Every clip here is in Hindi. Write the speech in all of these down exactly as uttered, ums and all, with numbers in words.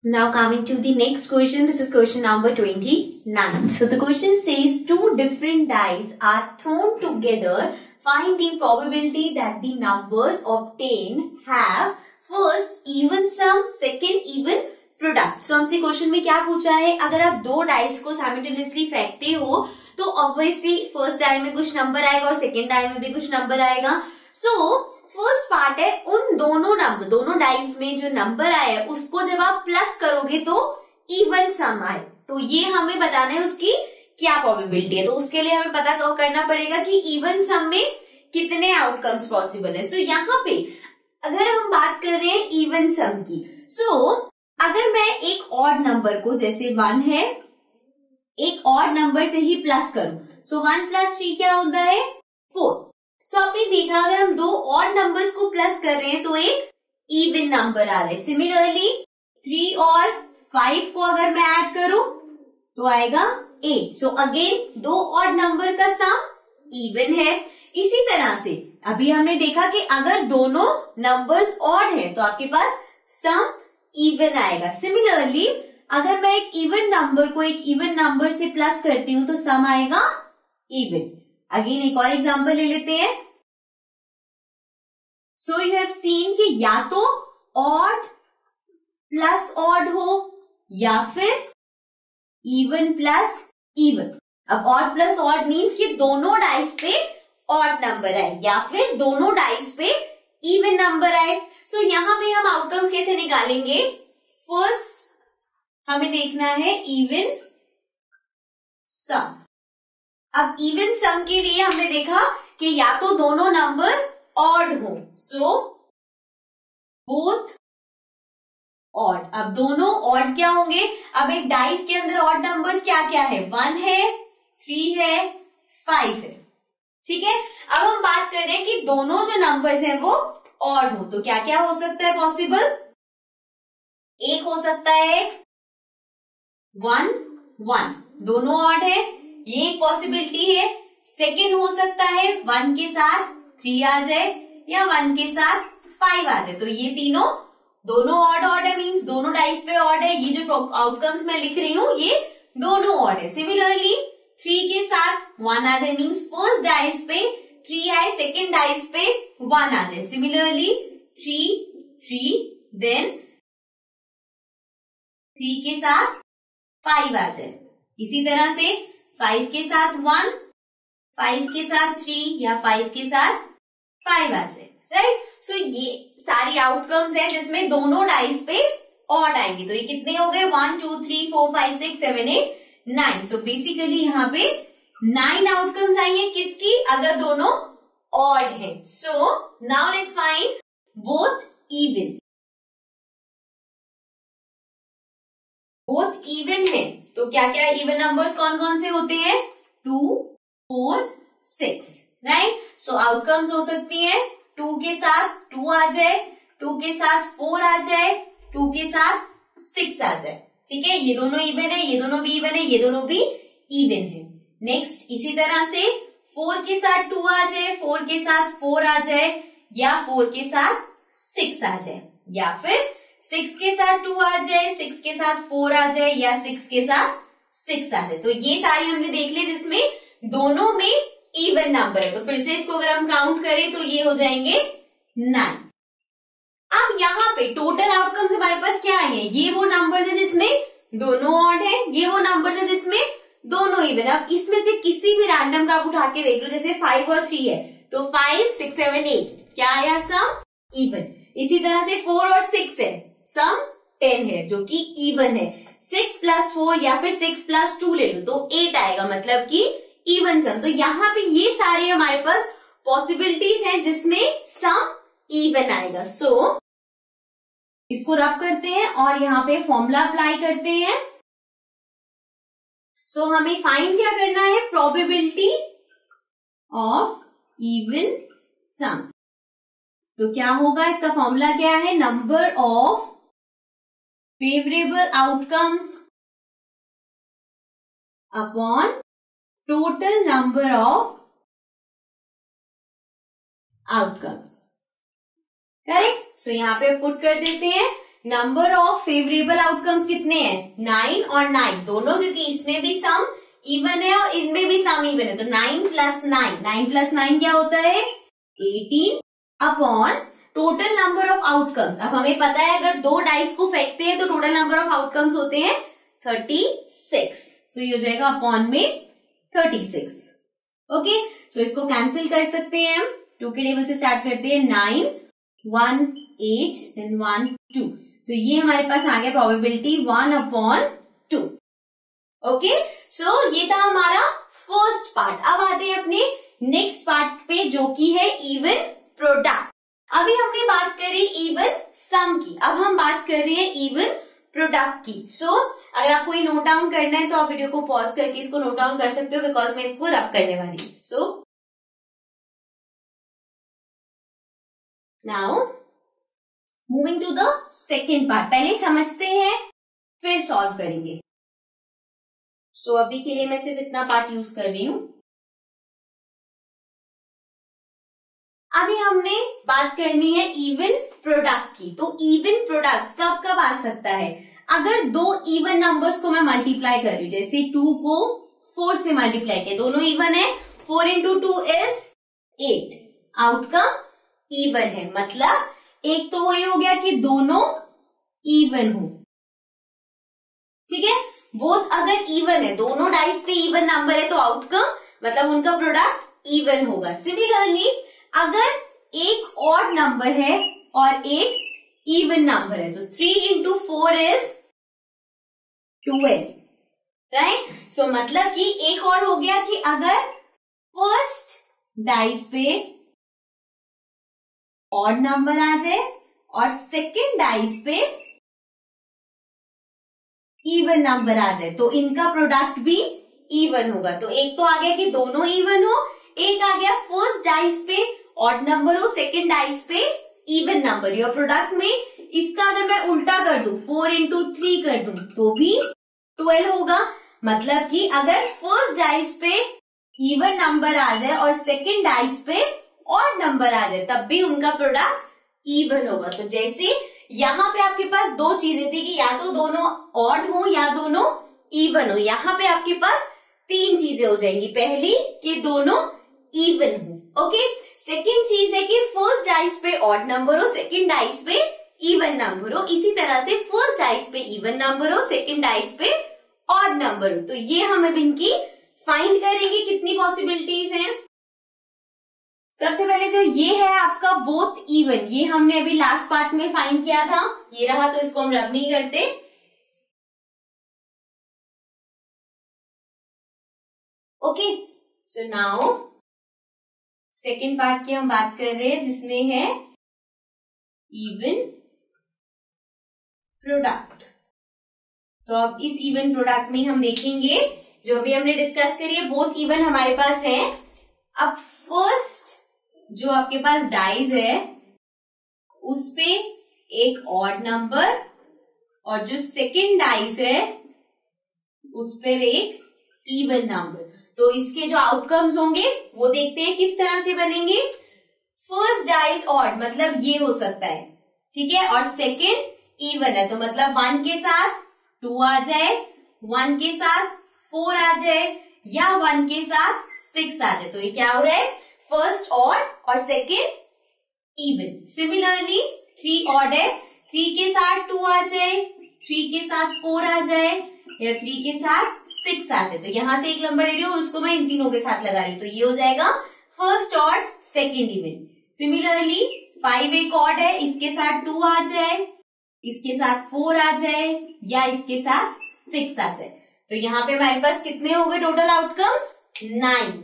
Now coming to the next question, this is question number twenty-nine. So the question says two different dice are thrown together. Find the probability that the numbers obtained have first even sum, second even product. So हमसे क्वेश्चन में क्या पूछा है, अगर आप दो डाइस को साइमल्टेनियसली फेंकते हो तो ऑब्वियसली फर्स्ट डाई में कुछ नंबर आएगा और सेकेंड डाई में भी कुछ नंबर आएगा. सो फर्स्ट पार्ट है उन दोनों नंबर दोनों डाइस में जो नंबर आया है उसको जब आप प्लस करोगे तो इवन सम आए. तो ये हमें बताना है उसकी क्या प्रोबेबिलिटी है. तो उसके लिए हमें पता करना पड़ेगा कि इवन सम में कितने आउटकम्स पॉसिबल है. सो so, यहाँ पे अगर हम बात कर रहे हैं इवन सम की, सो so, अगर मैं एक ऑड नंबर को जैसे वन है एक ऑड नंबर से ही प्लस करूं, सो वन प्लस थ्री क्या होता है फोर. सो आपने देखा अगर हम दो ऑड नंबर्स को प्लस कर रहे हैं तो एक इवन नंबर आ रहा है. सिमिलरली थ्री और फाइव को अगर मैं ऐड करूं तो आएगा एट. सो अगेन दो ऑड नंबर का सम इवन है. इसी तरह से अभी हमने देखा कि अगर दोनों नंबर्स ऑड है तो आपके पास सम इवन आएगा. सिमिलरली अगर मैं एक इवन नंबर को एक इवन नंबर से प्लस करती हूं तो सम आएगा इवन. अगेन एक और एग्जांपल ले लेते हैं. सो यू हैव सीन कि या तो ऑड प्लस ऑड हो या फिर इवन प्लस इवन. अब ऑड प्लस ऑड मीन्स कि दोनों डाइस पे ऑड नंबर आए या फिर दोनों डाइस पे इवन नंबर आए. सो so, यहाँ पे हम आउटकम्स कैसे निकालेंगे. फर्स्ट हमें देखना है इवन सम. अब इवन सम के लिए हमने देखा कि या तो दोनों नंबर ऑड हो, सो बोथ ऑड. अब दोनों ऑड क्या होंगे, अब एक डाइस के अंदर ऑड नंबर्स क्या क्या है, वन है, थ्री है, फाइव है. ठीक है. अब हम बात कर रहे हैं कि दोनों जो नंबर्स हैं वो ऑड हो तो क्या क्या हो सकता है पॉसिबल. एक हो सकता है वन वन, दोनों ऑड है, ये एक पॉसिबिलिटी है. सेकेंड हो सकता है वन के साथ थ्री आ जाए या वन के साथ फाइव आ जाए. तो ये तीनों दोनों ऑड ऑड है, मीन्स दोनों डाइस पे ऑड है. ये जो आउटकम्स मैं लिख रही हूं ये दोनों ऑड है. सिमिलरली थ्री के साथ वन आ जाए, मीन्स फर्स्ट डाइस पे थ्री आए, सेकेंड डाइस पे वन आ जाए. Similarly three three then three के साथ फाइव आ जाए. इसी तरह से फाइव के साथ वन, फाइव के साथ थ्री या फाइव के साथ फाइव आ जाए. राइट. सो ये सारी आउटकम्स हैं जिसमें दोनों डाइस पे ऑड आएंगे. तो ये कितने हो गए, one two three four five six seven eight nine. So basically यहाँ पे नाइन आउटकम्स आएंगे किसकी, अगर दोनों ऑड है. So now let's find both even. Both even है तो क्या क्या इवन नंबर्स कौन कौन से होते हैं, two four six. Right. So outcomes हो सकती है टू के साथ टू आ जाए, टू के साथ फोर आ जाए, टू के साथ सिक्स आ जाए. ठीक है. ये दोनों इवन है, ये दोनों भी इवन है, ये दोनों भी इवन है. नेक्स्ट इसी तरह से फोर के साथ टू आ जाए, फोर के साथ फोर आ जाए या फोर के साथ सिक्स आ जाए, या फिर सिक्स के साथ टू आ जाए, सिक्स के साथ फोर आ जाए या सिक्स के साथ सिक्स आ जाए. तो ये सारी हमने देख ली जिसमें दोनों में इवन नंबर है. तो फिर से इसको अगर हम काउंट करें तो ये हो जाएंगे नाइन. अब यहाँ पे टोटल आउटकम्स हमारे पास क्या आए हैं, ये वो नंबर्स है जिसमें दोनों ऑड है, ये वो नंबर्स है जिसमें दोनों इवन. अब इसमें से किसी भी रैंडम का आप उठा के देख लो, जैसे फाइव और थ्री है तो फाइव सिक्स सेवन एट क्या आया, सम इवन. इसी तरह से फोर और सिक्स है, सम टेन है जो कि इवन है. सिक्स प्लस फोर या फिर सिक्स प्लस टू ले लो तो एट आएगा, मतलब कि इवन सम. तो यहाँ पे ये सारे हमारे पास पॉसिबिलिटीज हैं जिसमें सम इवन आएगा. सो so, इसको रब करते हैं और यहाँ पे फॉर्मूला अप्लाई करते हैं. सो so, हमें फाइंड क्या करना है, प्रोबेबिलिटी ऑफ इवन सम. तो क्या होगा, इसका फॉर्मूला क्या है, number of favourable outcomes upon total number of outcomes. Correct. So यहाँ पे पुट कर देते हैं नंबर ऑफ फेवरेबल आउटकम्स कितने हैं, नाइन और नाइन दोनों, क्योंकि इसमें भी सम इवन है और इनमें भी सम इवन है, तो nine plus nine, nine plus nine क्या होता है, eighteen upon total number of outcomes. अब हमें पता है अगर दो डाइस को फेंकते हैं तो टोटल नंबर ऑफ आउटकम्स होते हैं थर्टी सिक्स, सो ये हो जाएगा अपॉन में थर्टी सिक्स। ओके, सो इसको कैंसिल कर सकते हैं हम, टू के टेबल से स्टार्ट करते हैं, nine one eight then one two, तो ये हमारे पास आ गया probability one upon two. Okay, so ये था हमारा फर्स्ट पार्ट। अब आते हैं अपने नेक्स्ट पार्ट पे जो कि है इवन प्रोडक्ट। अभी हमने बात करी इवन सम की, अब हम बात कर रहे हैं इवन प्रोडक्ट की। सो so, अगर आपको ये नोट डाउन करना है तो आप वीडियो को पॉज करके इसको नोट डाउन कर सकते हो, बिकॉज मैं इसको रब करने वाली हूँ। So now moving to the second part, पहले समझते हैं फिर सॉल्व करेंगे। सो so, अभी के लिए मैं सिर्फ इतना पार्ट यूज कर रही हूं। अभी हमने बात करनी है इवन प्रोडक्ट की। तो इवन प्रोडक्ट कब कब आ सकता है, अगर दो इवन नंबर्स को मैं मल्टीप्लाई कर रही हूँ, जैसे टू को फोर से मल्टीप्लाई किया, दोनों इवन है, four into two is eight, outcome even है, मतलब एक तो वही हो गया कि दोनों इवन हो, ठीक है, बोथ अगर इवन है, दोनों डाइस पे इवन नंबर है तो आउटकम मतलब उनका प्रोडक्ट इवन होगा। सिमिलरली अगर एक ऑड नंबर है और एक इवन नंबर है, तो three into four is twelve, right. So मतलब कि एक और हो गया कि अगर फर्स्ट डाइस पे ऑड नंबर आ जाए और सेकेंड डाइस पे इवन नंबर आ जाए तो इनका प्रोडक्ट भी इवन होगा। तो एक तो आ गया कि दोनों इवन हो, एक आ गया फर्स्ट डाइस पे ऑड नंबर हो, सेकेंड डाइस पे इवन नंबर हो। प्रोडक्ट में इसका अगर मैं उल्टा कर दूं, फोर इंटू थ्री कर दूं तो भी ट्वेल्व होगा, मतलब कि अगर फर्स्ट डाइस पे इवन नंबर आ जाए और सेकेंड डाइस पे ऑड नंबर आ जाए तब भी उनका प्रोडक्ट इवन होगा। तो जैसे यहाँ पे आपके पास दो चीजें थी कि या तो दोनों ऑड हो या दोनों इवन हो, यहाँ पे आपके पास तीन चीजें हो जाएंगी। पहली कि दोनों इवन हो, ओके। सेकेंड चीज है कि फर्स्ट डाइस पे ऑड नंबर हो, सेकेंड डाइस पे इवन नंबर हो। इसी तरह से फर्स्ट डाइस पे इवन नंबर हो, सेकेंड डाइस पे ऑड नंबर हो। तो ये हम अब इनकी फाइंड करेंगे कितनी पॉसिबिलिटीज हैं। सबसे पहले जो ये है आपका बोथ इवन, ये हमने अभी लास्ट पार्ट में फाइंड किया था, ये रहा, तो इसको हम रब नहीं करते। Okay, so now second part की हम बात कर रहे हैं जिसमें है इवन प्रोडक्ट। तो अब इस इवन प्रोडक्ट में हम देखेंगे जो अभी हमने डिस्कस करी है, बोथ इवन हमारे पास है। अब फर्स्ट जो आपके पास डाइज है उस पे एक ऑड नंबर और जो सेकेंड डाइज है उस पर एक इवन नंबर, तो इसके जो आउटकम्स होंगे वो देखते हैं किस तरह से बनेंगे। फर्स्ट डाइज ऑड मतलब ये हो सकता है, ठीक है, और सेकेंड इवन है तो मतलब वन के साथ टू आ जाए, वन के साथ फोर आ जाए या वन के साथ सिक्स आ जाए। तो ये क्या हो रहा है, फर्स्ट ऑड और second even. Similarly three odd है, थ्री के साथ टू आ जाए, थ्री के साथ फोर आ जाए या थ्री के साथ सिक्स आ जाए। तो यहां से एक नंबर ले रही हूँ और उसको मैं इन तीनों के साथ लगा रही हूँ, तो ये हो जाएगा first odd second even. Similarly five एक ऑड है, इसके साथ टू आ जाए, इसके साथ फोर आ जाए या इसके साथ सिक्स आ जाए। तो यहाँ पे हमारे पास कितने हो गए टोटल आउटकम्स, नाइन,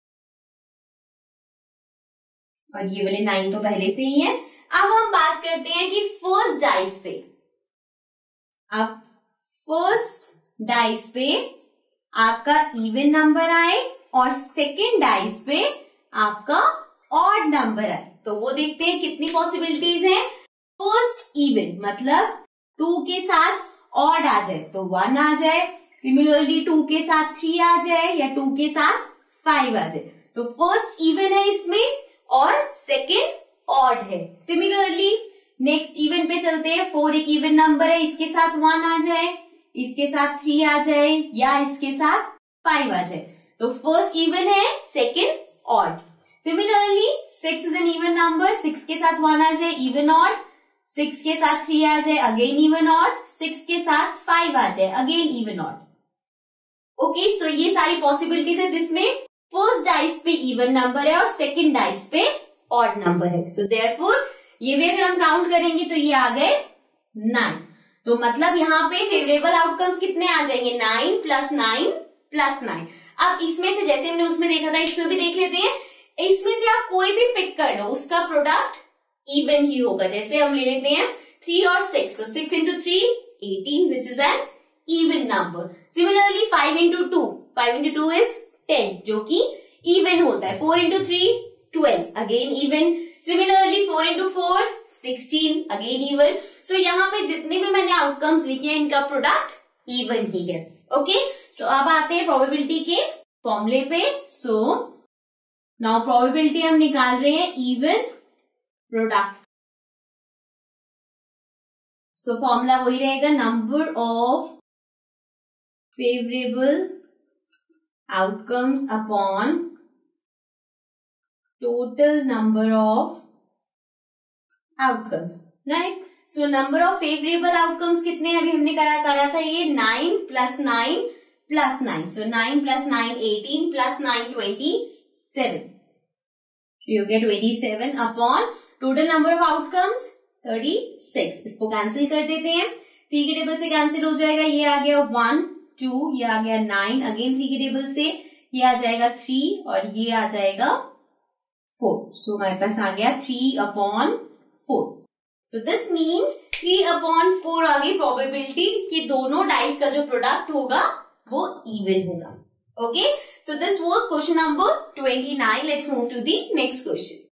और ये वाले नाइन तो पहले से ही है। अब हम बात करते हैं कि फर्स्ट डाइस पे, अब फर्स्ट डाइस पे आपका इवन नंबर आए और सेकेंड डाइस पे आपका ऑड नंबर आए, तो वो देखते हैं कितनी पॉसिबिलिटीज हैं। फर्स्ट इवन मतलब टू के साथ ऑड आ जाए तो वन आ जाए, सिमिलरली टू के साथ थ्री आ जाए या टू के साथ फाइव आ जाए, तो फर्स्ट इवन है इसमें और सेकेंड ऑड है। सिमिलरली नेक्स्ट इवन पे चलते हैं। फोर एक इवन नंबर है, इसके साथ वन आ जाए, इसके साथ थ्री आ जाए या इसके साथ फाइव आ जाए, तो फर्स्ट इवन है, second odd. Similarly six is an even number, six के साथ वन आ जाए इवन ऑड, सिक्स के साथ थ्री आ जाए अगेन इवन ऑड, सिक्स के साथ फाइव आ जाए again even odd. Okay, so ये सारी पॉसिबिलिटीज है जिसमें फर्स्ट डाइस पे इवन नंबर है और सेकेंड डाइस पे ऑड नंबर है। सो देयरफॉर ये भी अगर हम काउंट करेंगे तो ये आ गए नाइन। तो मतलब यहाँ पे फेवरेबल आउटकम्स कितने आ जाएंगे, nine plus nine plus nine. अब इसमें से जैसे हमने उसमें देखा था इसमें भी देख लेते हैं, इसमें से आप कोई भी पिक कर लो, उसका प्रोडक्ट इवन ही होगा। जैसे हम ले लेते हैं थ्री और सिक्स, तो six into three eighteen which is an even number. Similarly five into two, five into two is ten जो कि इवन होता है। Four into three twelve again even. Similarly four into four sixteen again even. So यहाँ पे जितने भी मैंने आउटकम्स लिखे हैं इनका प्रोडक्ट इवन ही है। ओके, सो अब आते हैं प्रोबेबिलिटी के फॉर्मूले पे। सो नाउ प्रोबेबिलिटी हम निकाल रहे हैं इवन प्रोडक्ट। सो फॉर्मूला वही रहेगा, number of favourable outcomes upon total number of outcomes, right. So number of favourable outcomes कितने अभी हमने करा करा था, ये nine plus nine plus nine. So nine plus nine eighteen plus nine twenty seven, you get twenty seven upon total number of outcomes thirty six. इसको कैंसिल कर देते हैं, थ्री के टेबल से कैंसिल हो जाएगा, ये आ गया वन टू, ये आ गया नाइन, अगेन थ्री के टेबल से ये आ जाएगा थ्री और ये आ जाएगा फोर। सो हमारे पास आ गया three upon four. So this means three upon four आ गई प्रोबेबिलिटी कि दोनों डाइस का जो प्रोडक्ट होगा वो इवन होगा। Okay, so this was question number twenty nine. Let's move to the next question.